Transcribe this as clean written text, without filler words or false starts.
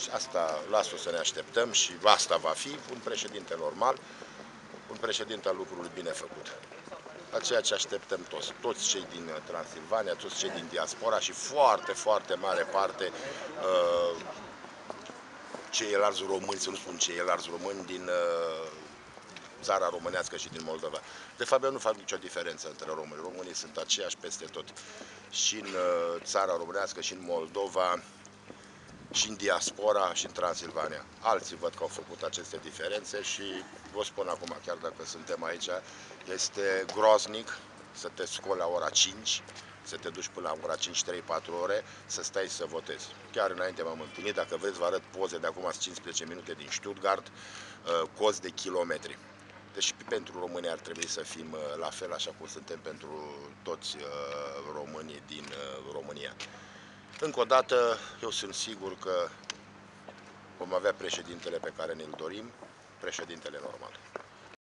Și asta las-o să ne așteptăm și asta va fi un președinte normal, un președinte al lucrului bine făcut. La ceea ce așteptăm toți cei din Transilvania, toți cei din diaspora și foarte, foarte mare parte ceilalți români, să nu spun ceilalți români din țara românească și din Moldova. De fapt, eu nu fac nicio diferență între români. Românii sunt aceiași peste tot. Și în țara românească, și în Moldova, și în diaspora, și în Transilvania. Alții văd că au făcut aceste diferențe și vă spun acum, chiar dacă suntem aici, este groaznic să te scoli la ora 5, să te duci până la ora 5, 3, 4 ore, să stai să votezi. Chiar înainte m-am întâlnit, dacă vreți vă arăt poze de acum 15 minute din Stuttgart, cozi de kilometri. Deci pentru România ar trebui să fim la fel, așa cum suntem pentru toți românii din România. Încă o dată, eu sunt sigur că vom avea președintele pe care ne-l dorim, președintele normal.